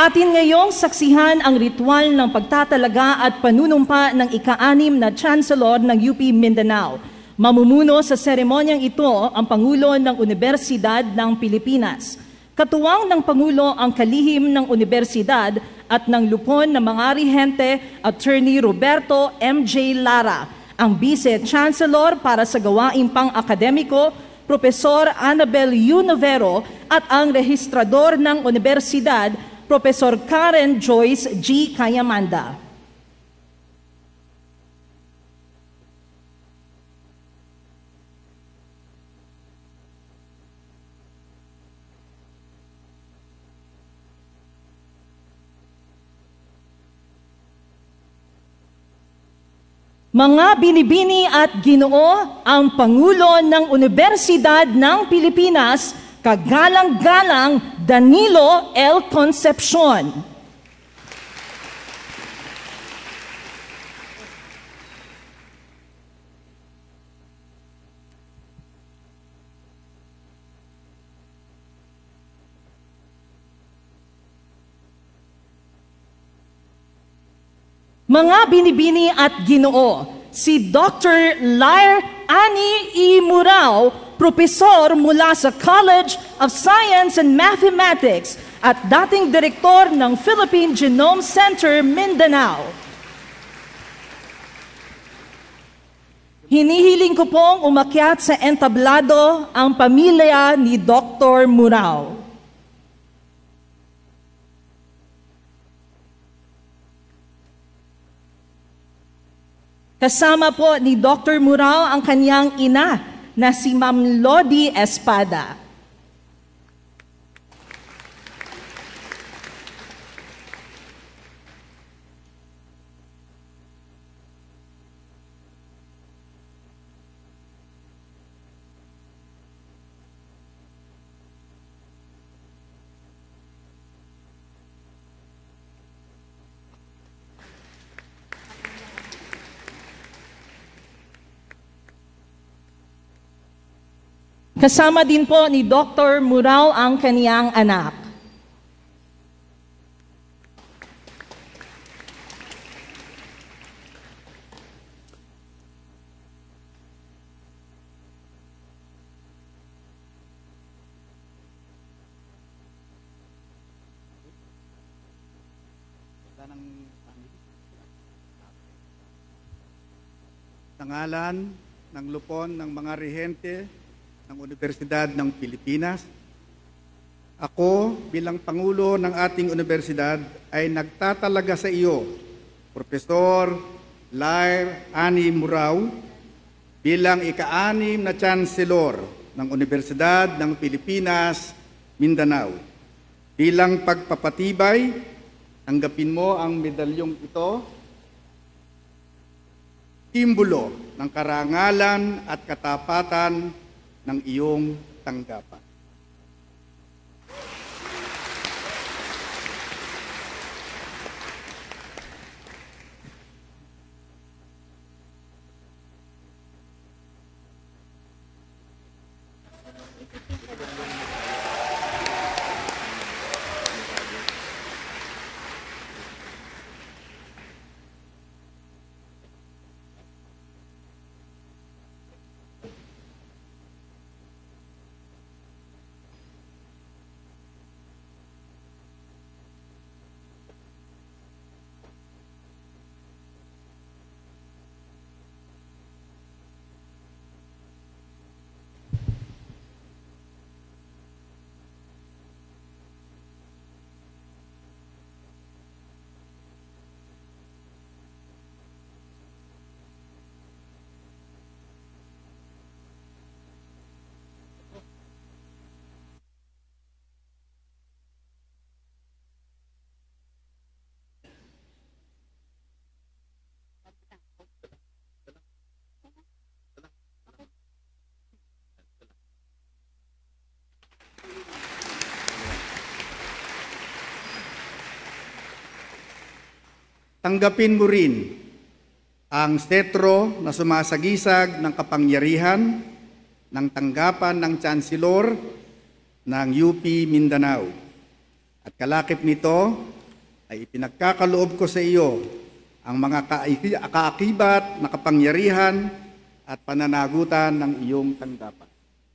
Atin ngayong saksihan ang ritual ng pagtatalaga at panunumpa ng ika-6 na Chancellor ng UP Mindanao. Mamumuno sa seremonyang ito ang Pangulo ng Universidad ng Pilipinas. Katuwang ng Pangulo ang kalihim ng Universidad at ng lupon ng mga rehente, Atty. Roberto M.J. Lara, ang Vice-Chancellor para sa gawaing pang-akademiko, Professor Annabelle Novero, at ang Registrador ng Universidad, Professor Joyce G. Cayamanda. Mga binibini at ginoo, ang Pangulo ng Universidad ng Pilipinas, kagalang-galang Danilo L. Concepcion. Mga binibini at ginoo, si Dr. Lyre Anni Murao, Profesor mula sa College of Science and Mathematics at dating Direktor ng Philippine Genome Center, Mindanao. Hinihiling ko pong umakyat sa entablado ang pamilya ni Dr. Murao. Kasama po ni Dr. Murao ang kanyang ina na si Ma'am Lodi Espada. Kasama din po ni Dr. Murao ang kaniyang anak. Sa ngalan ng lupon ng mga rehente ng Universidad ng Pilipinas, ako bilang Pangulo ng ating universidad ay nagtatalaga sa iyo, Professor Lyre Anni Murao, bilang ika-6 na Chancellor ng Universidad ng Pilipinas, Mindanao. Bilang pagpapatibay, tanggapin mo ang medalyong ito, simbolo ng karangalan at katapatan ng iyong tanggapan. Tanggapin mo rin ang setro na sumasagisag ng kapangyarihan ng tanggapan ng Chancellor ng UP Mindanao. At kalakip nito ay ipinagkakaloob ko sa iyo ang mga kaakibat na kapangyarihan at pananagutan ng iyong tanggapan.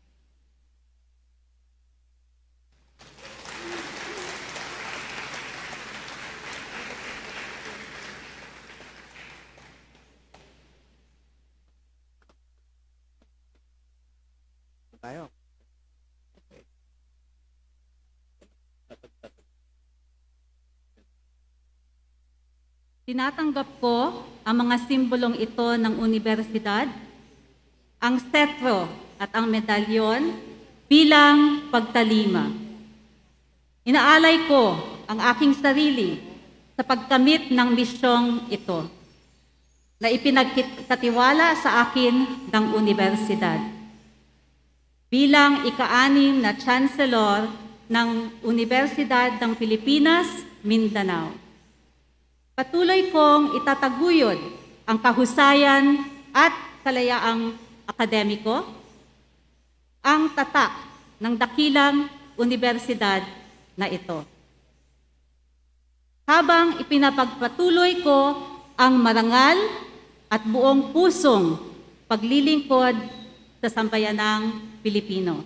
Tayo. Tinatanggap ko ang mga simbolong ito ng universidad, ang stetro at ang medallion bilang pagtalima. Inaalay ko ang aking sarili sa pagkamit ng misyong ito na ipinagkatiwala sa akin ng universidad. Bilang ika-6 na Chancellor ng Universidad ng Pilipinas, Mindanao. Patuloy kong itataguyod ang kahusayan at kalayaang akademiko, ang tatak ng dakilang universidad na ito. Habang ipinapagpatuloy ko ang marangal at buong pusong paglilingkod sa sambayanang Pilipino.